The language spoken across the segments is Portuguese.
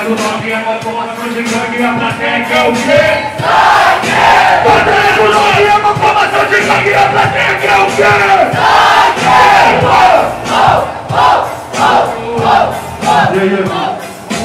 do rock, é uma formação de gangue, a plateia quer o quê? Sangue! Batalha do rock, é uma formação de gangue, a plateia quer o quê? Sangue!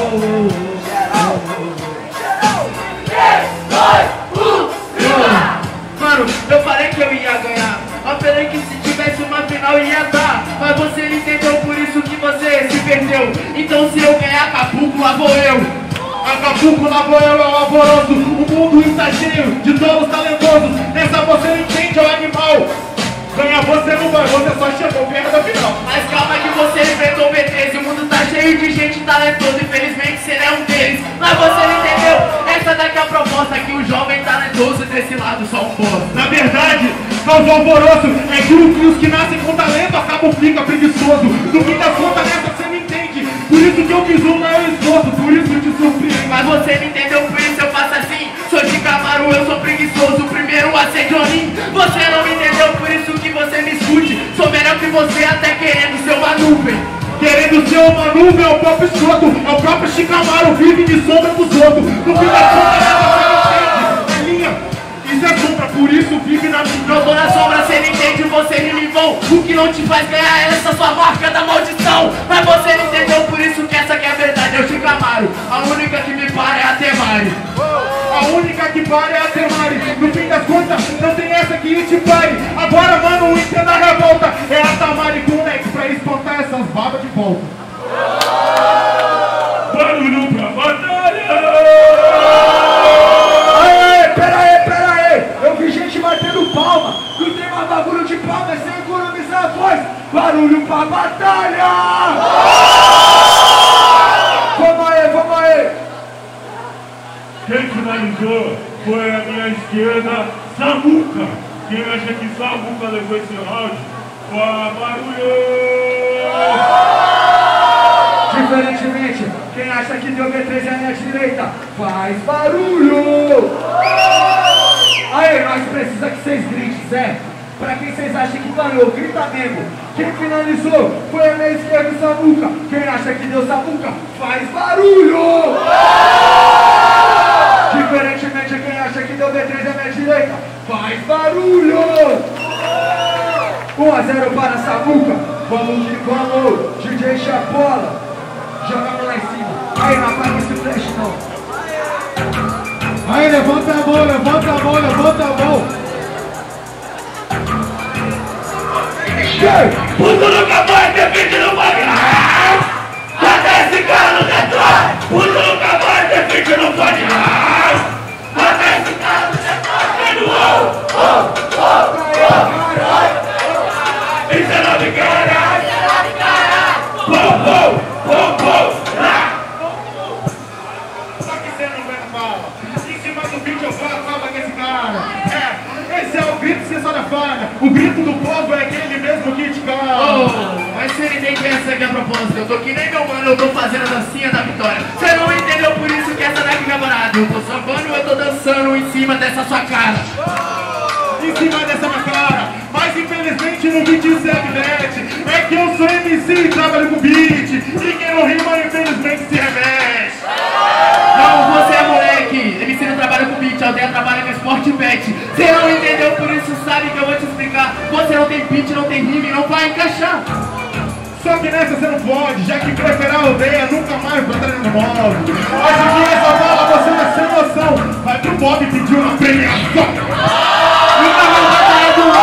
Mano, eu falei que eu ia ganhar. Eu falei que se tivesse uma final ia dar. Mas você não entendeu, por isso que você se perdeu. Então se eu ganhar Acapulco, lá vou eu. Acapulco, lá vou eu, é o alvoroço. O mundo está cheio de tolos talentosos. Nessa você não entende, é o animal. Ganhar você não vai, você só chegou perto da final. Mas calma que você enfrentou o B13. O mundo tá cheio de gente talentosa. Infelizmente você não é um deles. Mas você não entendeu, essa daqui é a proposta. Que o jovem talentoso desse lado só um bosta. Na verdade, causa alvoroço é que os que nascem com talento acabam fica preguiçoso. No fim das contas nessa você não entende. Por isso que eu fiz um maior esforço, por isso eu te surpreendo. Mas você não entendeu, por isso eu faço assim. Sou de Camaro, eu sou preguiçoso. Primeiro a ser Johnny. Você não me entendeu, por isso que você me escute. Sou melhor que você até querendo ser uma nuvem. Querendo ser uma nuvem é o próprio escroto. É o próprio Chicamaro, vive de sombra dos outros. No fim das contas você não entende. É linha, isso é sombra, por isso vive na minha. Eu tô na sombra, você não entende, você me vão. O que não te faz ganhar é essa sua marca da maldição. Mas você não entendeu, por isso que essa aqui é a verdade. É o Chicamaro, a única que me para é a Temari. A única que para é a Temari. No fim das contas, não tem essa que te pare. Agora, mano, o Inter da revolta é a Tamari com o Lex pra espantar essas babas de volta. Barulho pra batalha! Aê, pera aí! Eu vi gente batendo palma. Não tem mais bagulho de palma, é sem economizar a voz. Barulho pra batalha! Vamos aí! Quem finalizou foi a minha esquerda, Samuca. Quem acha que Samuca levou esse round? Barulho! Diferentemente, quem acha que deu B13 à minha direita, faz barulho! Aí, nós precisamos que vocês gritem, certo? Pra quem vocês acham que ganhou, grita mesmo. Quem finalizou foi a minha esquerda, Samuca. Quem acha que deu Samuca, faz barulho! Diferentemente, quem acha que deu B13 à minha direita, faz barulho! 1-0 para Samuca. Vamos que vamos, DJ Chapola. Jogamos lá em cima. Aí, não apaga esse flash não. Aí, levanta a mão, levanta a mão, levanta a mão. Puto nunca vai, defende não vai ganhar. Mata esse cara no Detroit. Puto nunca vai, defende não vai ganhar. Mata esse cara no Detroit. Isso é nome caralho. Só que você não vai bala. Em cima do vídeo eu falo, calma com esse cara. Esse é o grito que você só da fada. O grito do povo é aquele mesmo que te cala. Mas você não entende essa aqui a propósito. Eu tô que nem meu mano, eu tô fazendo a dancinha da vitória. Você não entendeu, por isso que essa daqui é barata. Eu tô sambando, eu tô dançando em cima dessa sua cara. Em cima dessa minha cara. Mas infelizmente no beat se remete. É que eu sou MC e trabalho com beat. E quem não rima infelizmente se remete. Não, você é moleque. MC não trabalha com beat, a aldeia trabalha com esporte bet. Você não entendeu, por isso sabe que eu vou te explicar. Você não tem beat, não tem rima e não vai encaixar. Só que nessa você não pode, já que preferir a aldeia nunca mais vai estar no modo. Hoje em dia essa bola você tá sem noção. Vai pro Bob pedir uma premiação. Nunca mais batalha do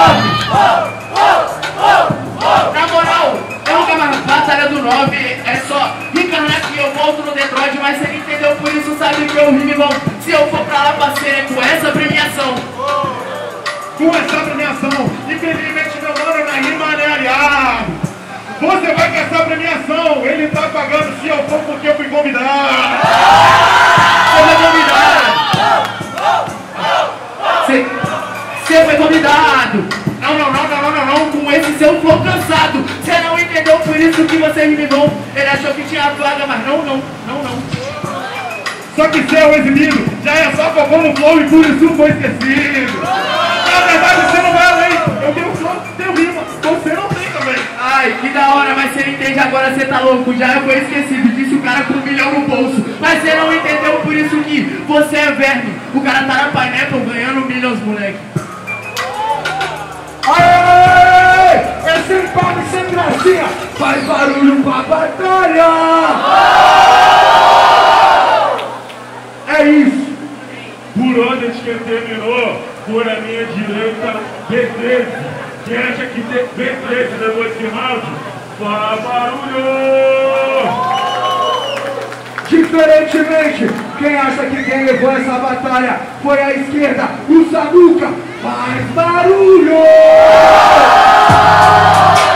9. Na moral, eu nunca mais batalha do 9. É só reencarnar que eu volto no Detroit. Mas você não entendeu, por isso sabe que eu rimo bom. Se eu for pra lá, parceiro, é com essa premiação. Com essa premiação, infelizmente meu mano na rima é aliado. Você vai com essa premiação, ele tá pagando se eu for porque eu fui convidado. Você foi convidado. Você foi convidado. Não, com esse seu flow cansado. Você não entendeu, por isso que você me bom. Ele achou que tinha vaga, mas não. Só que seu exibido já é só focou no flow e por isso foi esquecido. Na verdade você não vai além, eu tenho flow, tenho rima, você não tem também. Ai, que da hora, mas você não entende agora, você tá louco. Já foi esquecido, disse o cara com 1 milhão no bolso. Mas você não entendeu, por isso que você é verme. O cara tá na Pineapple ganhando milhões, moleque. Aê! É sem papo e sem gracinha. Faz barulho pra batalha. É isso. Por onde quem terminou, por a minha direita, B13. Quem acha que B13 levou esse round, faz barulho! Diferentemente, quem acha que quem levou essa batalha foi a esquerda, o Samuca, faz barulho!